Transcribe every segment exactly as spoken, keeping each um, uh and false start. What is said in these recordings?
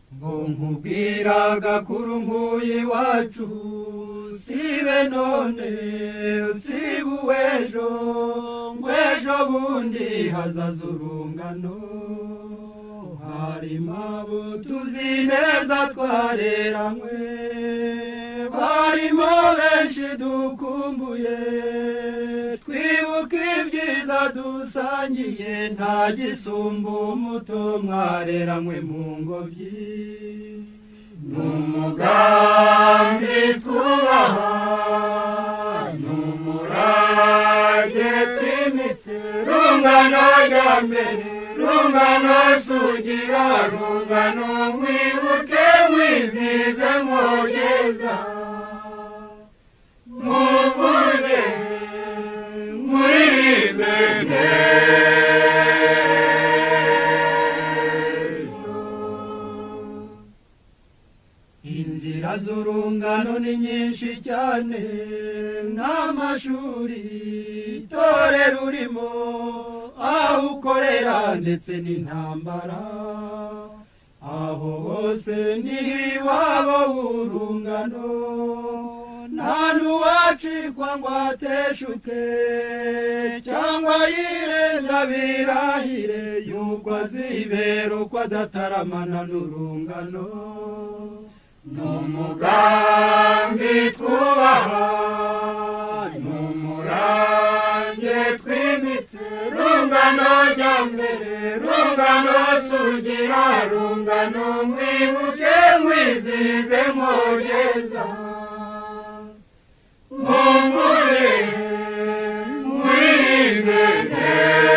ngo nkubwiraga kuri nkuye iwacu sibe none sibe uw'ejo ngo ejo bundi hazaza urungano harimo abo tuzi neza twareranywe barimo benshi dukumbuye twibuka ibyiza dusangiye nta gisumba umuto mwareranywe mu ngobyi n'umugambi twubaha n'umurage twimitse rungano rya mbere rungano sugira rungano mwibuke mwizize mwogeza muvuge muribene inzira z'urungano ni nyinshi cyane n'amashuri itorero urimo aho ukorera ndetse n'intambara aho hose ni iwabo w'urungano nta n'uwacikwa ngo ateshuke cyangwa yirenga birahire yuko azibera uko adataramana n'urungano n'umugambi twubaha n'umurange twimitse rungano rya mbere rungano sugira rungano mwibuke mwizize mwogeza mumure mwirinde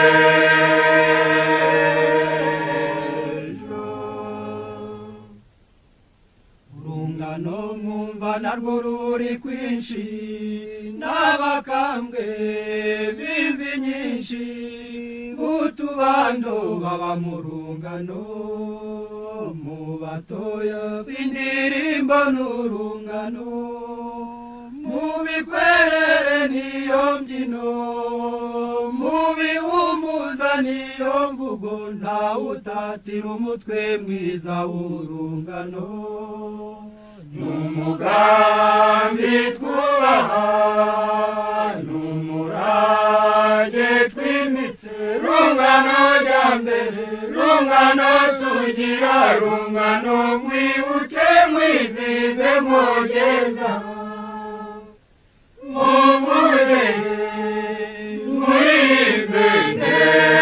urungano mwumva narwo ruri kwinshi n'abakambwe b'imvi nyinshi utubando baba mu rungano mu batoya b'indirimbo n'urungano mu bikwerere niyo mbyino mu bihumuza niyo mvugo ntawe utatira umutwe mwiza w'urungano n'umugambi twubaha n'umurage twimitse rungano rya mbere rungano sugira rungano mwibuke mwizize mwogeza muvuge mwibene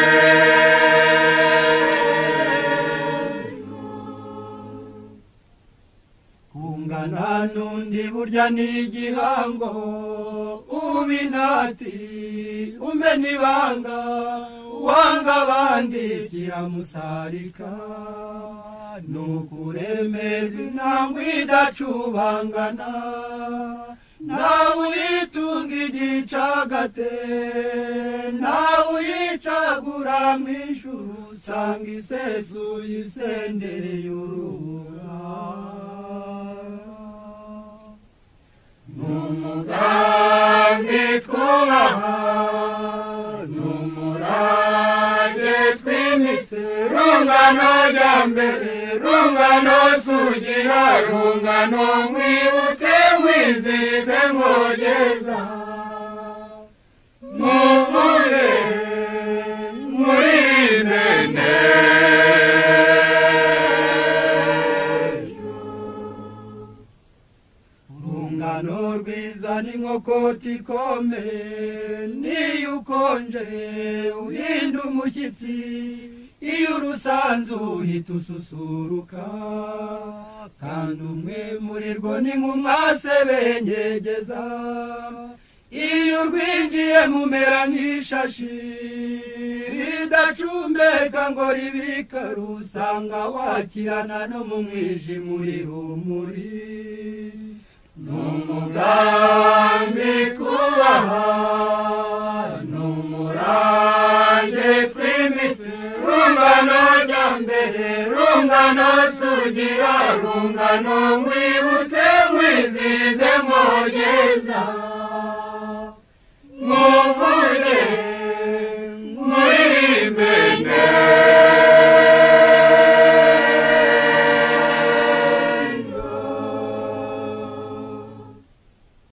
kungana n'undi burya ni igihango ubinati umena ibanga wanga abandi kiramusarika nukuremerwa intambwe idacubangana nawe uyitunga igicagate nawe uyicagura mw'ijuru usanga isesuye isendereye urubura n'umugambi twubaha n'umurage twimitse rungano rya mbere rungano sugira rungano mwibuke mwizize mwogeza muvuge muribene urungano rwiza n'inkokoti ikome niyo ukonje uhinda umushyitsi iyo urusanzu uhita ususuruka kandi umwe muri rwo ni nk'umwase benyegeza iyo urwinjiye mumera nk'ishashi ridacumbeka ngo ribika rusanga wakirana no mu mwijima uri rumuri n'umugambi twubaha n'umurage twimitse rungano rya mbere rungano sugira rungano mwibuke mwizize mwogeza muvuge